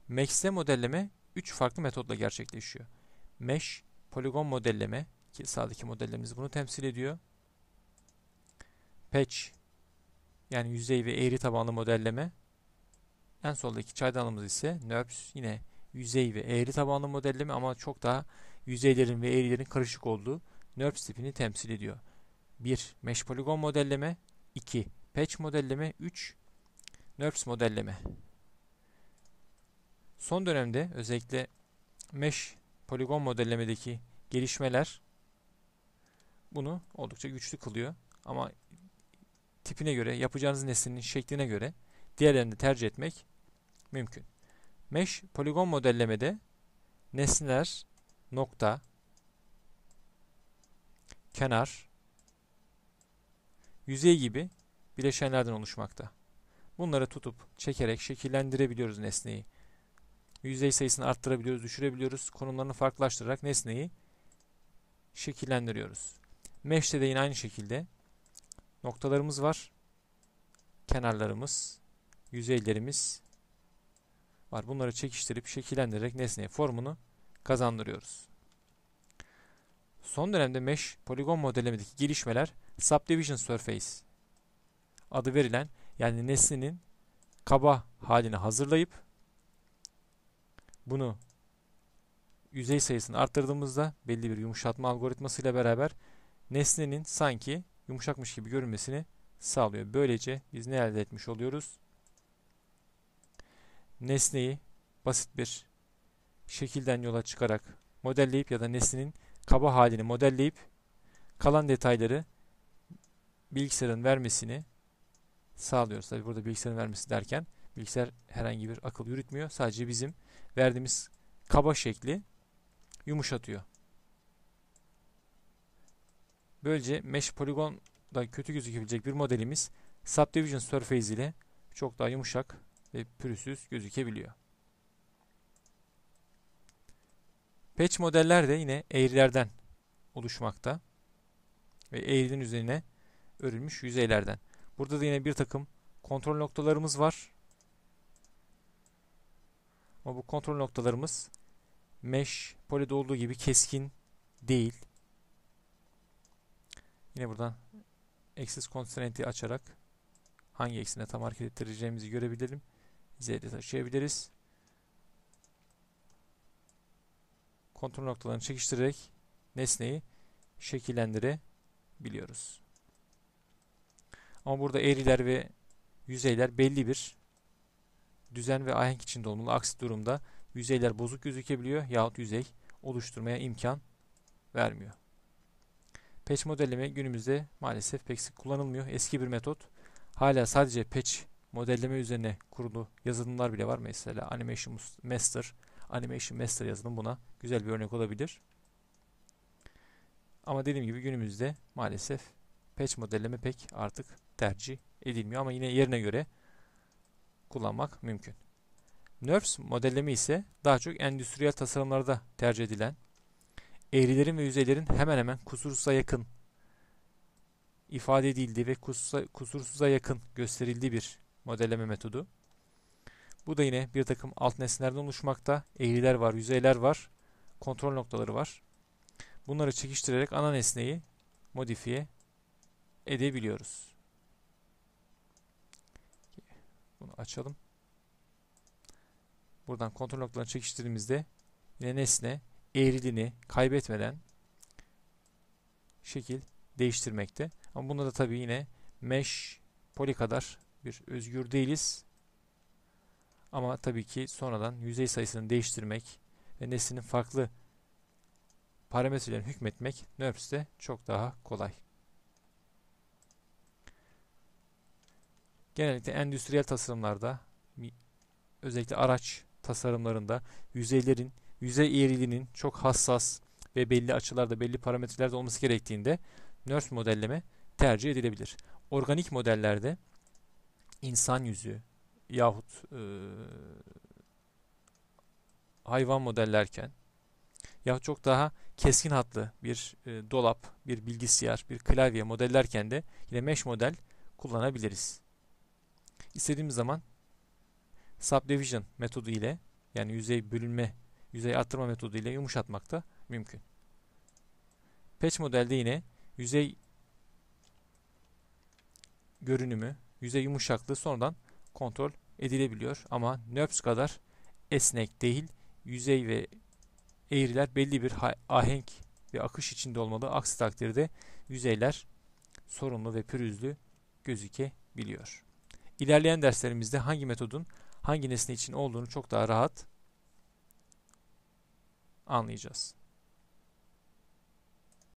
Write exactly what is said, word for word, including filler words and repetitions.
Mesh'te modelleme üç farklı metotla gerçekleşiyor. Mesh, poligon modelleme ki sağdaki modellerimiz bunu temsil ediyor. Patch, yani yüzey ve eğri tabanlı modelleme. En soldaki çaydanlığımız ise NURBS, yine yüzey ve eğri tabanlı modelleme ama çok daha yüzeylerin ve eğrilerin karışık olduğu NURBS tipini temsil ediyor. bir. Mesh poligon modelleme, iki. Patch modelleme, üç. NURBS modelleme. Son dönemde özellikle Mesh poligon modellemedeki gelişmeler bunu oldukça güçlü kılıyor. Ama tipine göre, yapacağınız nesnenin şekline göre diğerlerini tercih etmek mümkün. Mesh poligon modellemede nesneler nokta, kenar, yüzey gibi bileşenlerden oluşmakta. Bunları tutup çekerek şekillendirebiliyoruz nesneyi. Yüzey sayısını arttırabiliyoruz, düşürebiliyoruz. Konumlarını farklılaştırarak nesneyi şekillendiriyoruz. Mesh'te de yine aynı şekilde noktalarımız var. Kenarlarımız, yüzeylerimiz var. Bunları çekiştirip şekillendirerek nesneye formunu kazandırıyoruz. Son dönemde Mesh poligon modellemedeki gelişmeler Subdivision Surface adı verilen, yani nesnenin kaba halini hazırlayıp bunu yüzey sayısını arttırdığımızda belli bir yumuşatma algoritmasıyla beraber nesnenin sanki yumuşakmış gibi görünmesini sağlıyor. Böylece biz ne elde etmiş oluyoruz? Nesneyi basit bir şekilden yola çıkarak modelleyip ya da nesnenin kaba halini modelleyip kalan detayları bilgisayarın vermesini sağlıyoruz. Tabi burada bilgisayarın vermesi derken bilgisayar herhangi bir akıl yürütmüyor. Sadece bizim verdiğimiz kaba şekli yumuşatıyor. Böylece Mesh poligonda kötü gözükebilecek bir modelimiz Subdivision Surface ile çok daha yumuşak ve pürüzsüz gözükebiliyor. Patch modeller de yine eğrilerden oluşmakta ve eğrinin üzerine örülmüş yüzeylerden. Burada da yine bir takım kontrol noktalarımız var. Ama bu kontrol noktalarımız Mesh polide olduğu gibi keskin değil. Yine buradan Axis Constraint'i açarak hangi eksine tam hareket ettireceğimizi görebilirim. Z'de taşıyabiliriz. Kontrol noktalarını çekiştirerek nesneyi şekillendirebiliyoruz. Ama burada eğriler ve yüzeyler belli bir düzen ve ahenk içinde olmalı. Aksi durumda yüzeyler bozuk gözükebiliyor yahut yüzey oluşturmaya imkan vermiyor. Patch modelleme günümüzde maalesef pek sık kullanılmıyor. Eski bir metot. Hala sadece patch modelleme üzerine kurulu yazılımlar bile var. Mesela Animation Master, Animation Master yazılım buna güzel bir örnek olabilir. Ama dediğim gibi günümüzde maalesef patch modelleme pek artık tercih edilmiyor. Ama yine yerine göre kullanmak mümkün. NURBS modelleme ise daha çok endüstriyel tasarımlarda tercih edilen, eğrilerin ve yüzeylerin hemen hemen kusursuza yakın ifade edildiği ve kusursuza yakın gösterildiği bir modelleme metodu. Bu da yine bir takım alt nesnelerden oluşmakta. Eğriler var, yüzeyler var, kontrol noktaları var. Bunları çekiştirerek ana nesneyi modifiye edebiliyoruz. Bunu açalım. Buradan kontrol noktalarını çekiştirdiğimizde yine nesne eğriliğini kaybetmeden şekil değiştirmekte. Ama bunda da tabii yine Mesh Poly kadar bir özgür değiliz. Ama tabii ki sonradan yüzey sayısını değiştirmek ve nesnenin farklı parametrelerini hükmetmek NURBS'te çok daha kolay. Genellikle endüstriyel tasarımlarda, özellikle araç tasarımlarında yüzeylerin, yüzey eğriliğinin çok hassas ve belli açılarda, belli parametrelerde olması gerektiğinde NURBS modelleme tercih edilebilir. Organik modellerde insan yüzü yahut e, hayvan modellerken yahut çok daha keskin hatlı bir e, dolap, bir bilgisayar, bir klavye modellerken de yine Mesh model kullanabiliriz. İstediğimiz zaman Subdivision metodu ile yani yüzey bölünme, yüzey arttırma metodu ile yumuşatmak da mümkün. Patch modelde yine yüzey görünümü, yüzey yumuşaklığı sonradan kontrol edilebiliyor. Ama NURBS kadar esnek değil. Yüzey ve eğriler belli bir ahenk ve akış içinde olmalı. Aksi takdirde yüzeyler sorunlu ve pürüzlü gözükebiliyor. İlerleyen derslerimizde hangi metodun hangi nesne için olduğunu çok daha rahat anlayacağız.